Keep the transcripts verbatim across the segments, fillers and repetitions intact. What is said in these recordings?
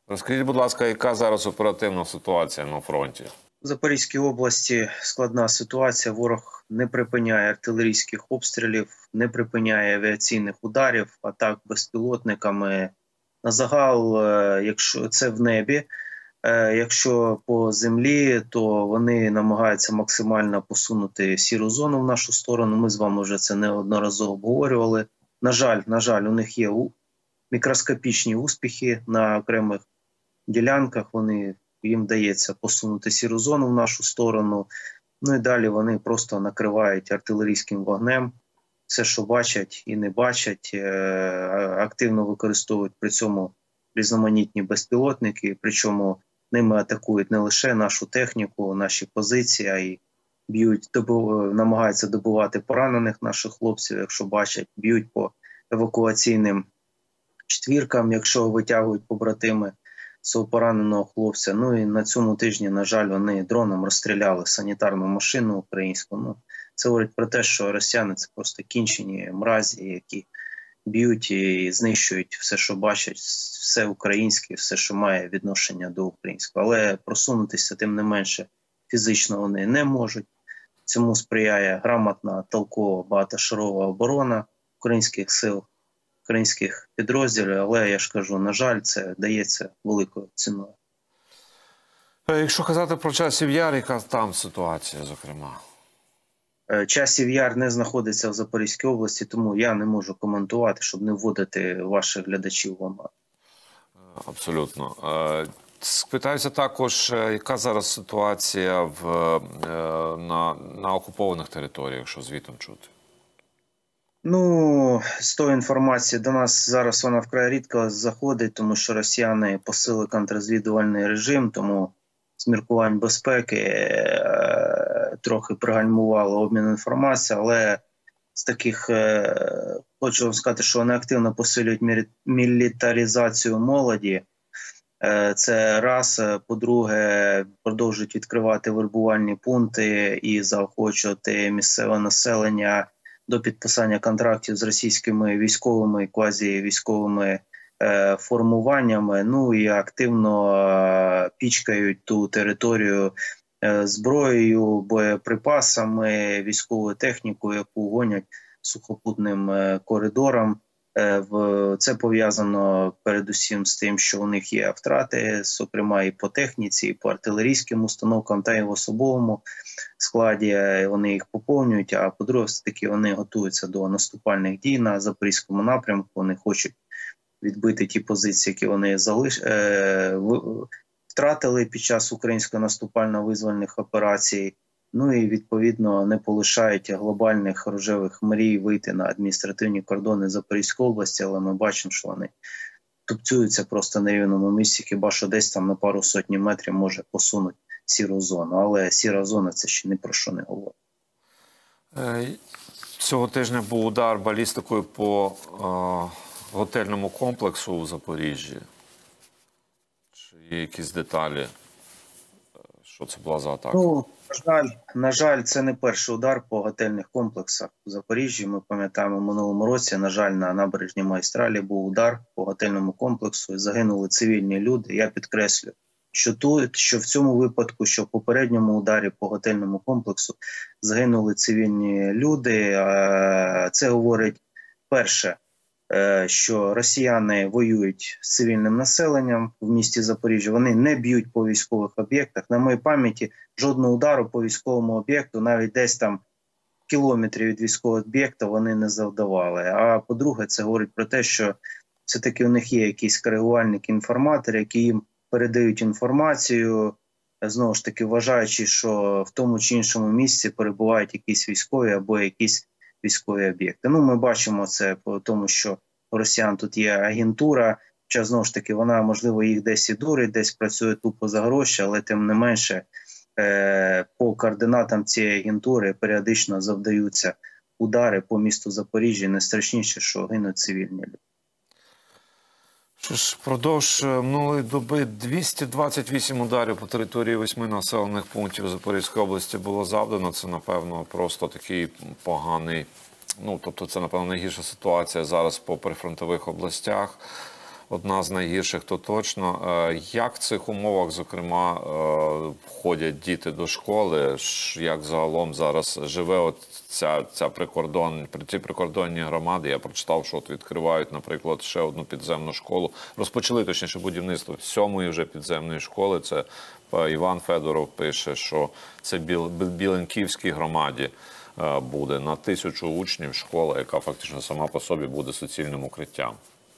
Розкажіть, будь ласка, яка зараз оперативна ситуація на фронті? В Запорізькій області складна ситуація. Ворог не припиняє артилерійських обстрілів, не припиняє авіаційних ударів, атак безпілотниками. На загал, якщо це в небі, якщо по землі, то вони намагаються максимально посунути сіру зону в нашу сторону. Ми з вами вже це неодноразово обговорювали. На жаль, на жаль, у них є мікроскопічні успіхи на окремих ділянках. Вони їм вдається посунути сіру зону в нашу сторону. Ну і далі вони просто накривають артилерійським вогнем все, що бачать і не бачать, активно використовують при цьому різноманітні безпілотники, причому ними атакують не лише нашу техніку, наші позиції, а й б'ють, добу, намагаються добувати поранених наших хлопців, якщо бачать, б'ють по евакуаційним четвіркам, якщо витягують побратими свого пораненого хлопця. Ну і на цьому тижні, на жаль, вони дроном розстріляли санітарну машину українську. Ну, це говорить про те, що росіяни – це просто кінчені мразі, які б'ють і знищують все, що бачать, все українське, все, що має відношення до українського. Але просунутися, тим не менше, фізично вони не можуть. Цьому сприяє грамотна, толкова, багатошарова оборона українських сил, українських підрозділів, але, я ж кажу, на жаль, це дається великою ціною. Якщо казати про Часів Яр, яка там ситуація, зокрема? Часів Яр не знаходиться в Запорізькій області, тому я не можу коментувати, щоб не вводити ваших глядачів в оману. Абсолютно. Спитаюся також, яка зараз ситуація в, на, на окупованих територіях, якщо звітом чути? Ну, з тої інформації до нас зараз вона вкрай рідко заходить, тому що росіяни посилили контррозвідувальний режим, тому з міркувань безпеки е, трохи пригальмувало обмін інформацією, але з таких, е, хочу вам сказати, що вони активно посилюють мі мілітаризацію молоді. Е, це раз. По-друге, продовжують відкривати вербувальні пункти і заохочувати місцеве населення до підписання контрактів з російськими військовими і квазівійськовими е, формуваннями, ну і активно е, пічкають ту територію е, зброєю, боєприпасами, військовою технікою, яку гонять сухопутним е, коридором. Е, в, це пов'язано передусім з тим, що у них є втрати, зокрема і по техніці, і по артилерійським установкам, та й в особовому складі вони їх поповнюють, а по-друге, все-таки вони готуються до наступальних дій на Запорізькому напрямку, вони хочуть відбити ті позиції, які вони залиш... е... втратили під час української наступально-визвольних операцій, ну і відповідно не полишають глобальних рожевих мрій вийти на адміністративні кордони Запорізької області, але ми бачимо, що вони тупцюються просто на рівному місці, хіба що десь там на пару сотні метрів може посунути сіру зону, але сіра зона – це ще ні про що не говорить. Цього тижня був удар балістикою по е, готельному комплексу у Запоріжжі. Чи є якісь деталі, що це була за атака? Ну, на жаль, на жаль, це не перший удар по готельних комплексах у Запоріжжі. Ми пам'ятаємо, в минулому році, на жаль, на набережній Магістралі був удар по готельному комплексу і загинули цивільні люди. Я підкреслюю, що тут, що в цьому випадку, що в попередньому ударі по готельному комплексу загинули цивільні люди. Це говорить, перше, що росіяни воюють з цивільним населенням в місті Запоріжжя, вони не б'ють по військових об'єктах. На моїй пам'яті жодного удару по військовому об'єкту, навіть десь там кілометрів від військового об'єкта, вони не завдавали. А по-друге, це говорить про те, що все-таки у них є якісь коригувальники-інформатори, які їм передають інформацію, знову ж таки вважаючи, що в тому чи іншому місці перебувають якісь військові або якісь військові об'єкти. Ну, ми бачимо це по тому, що у росіян тут є агентура, хоча, знову ж таки, вона, можливо, їх десь і дурить, десь працює тупо за гроші, але тим не менше е по координатам цієї агентури періодично завдаються удари по місту Запоріжжя, найстрашніше, що гинуть цивільні люди. Що ж, впродовж минулої доби двісті двадцять вісім ударів по території восьми населених пунктів Запорізької області було завдано. Це, напевно, просто такий поганий, ну, тобто це, напевно, найгірша ситуація зараз по прифронтових областях. одна з найгірших, то точно. Е, Як в цих умовах, зокрема, е, ходять діти до школи? Ш- Як загалом зараз живе от ця, ця прикордон, ці прикордонні громади? Я прочитав, що от відкривають, наприклад, ще одну підземну школу. Розпочали, точніше, будівництво сьомої вже підземної школи. Це е, Іван Федоров пише, що це Біл, Біленківській громаді е, буде на тисячу учнів школа, яка фактично сама по собі буде суцільним укриттям.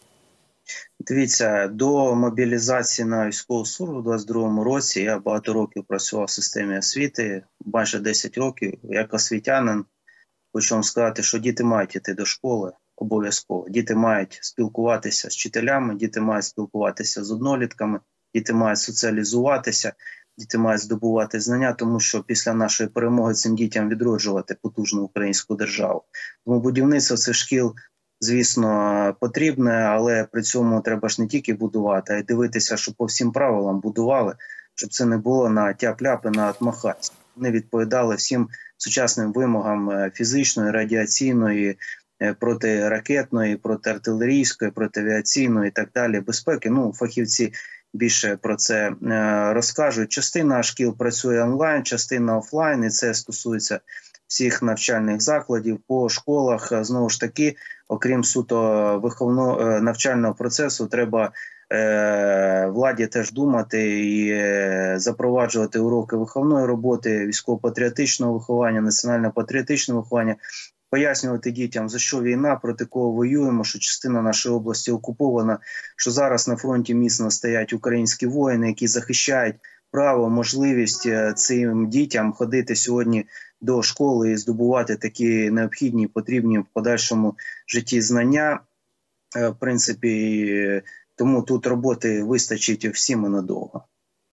Дивіться, до мобілізації на військову службу у двадцять другому році я багато років працював в системі освіти, майже десять років. Як освітянин хочу вам сказати, що діти мають йти до школи обов'язково. Діти мають спілкуватися з вчителями, діти мають спілкуватися з однолітками, діти мають соціалізуватися, діти мають здобувати знання, тому що після нашої перемоги цим дітям відроджувати потужну українську державу. Тому будівництво цих шкіл, звісно, потрібне, але при цьому треба ж не тільки будувати, а й дивитися, щоб по всім правилам будували, щоб це не було на тяп-ляп і на атмахаць. Вони відповідали всім сучасним вимогам фізичної, радіаційної, протиракетної, протиартилерійської, протиавіаційної і так далі безпеки. Ну, фахівці більше про це розкажуть. Частина шкіл працює онлайн, частина офлайн, і це стосується всіх навчальних закладів. По школах, знову ж таки, окрім суто виховного навчального процесу, треба е, владі теж думати і е, запроваджувати уроки виховної роботи, військово-патріотичного виховання, національно-патріотичного виховання, пояснювати дітям, за що війна, проти кого воюємо, що частина нашої області окупована, що зараз на фронті міцно стоять українські воїни, які захищають право, можливість цим дітям ходити сьогодні до школи і здобувати такі необхідні, потрібні в подальшому житті знання. В принципі, тому тут роботи вистачить всім і надовго.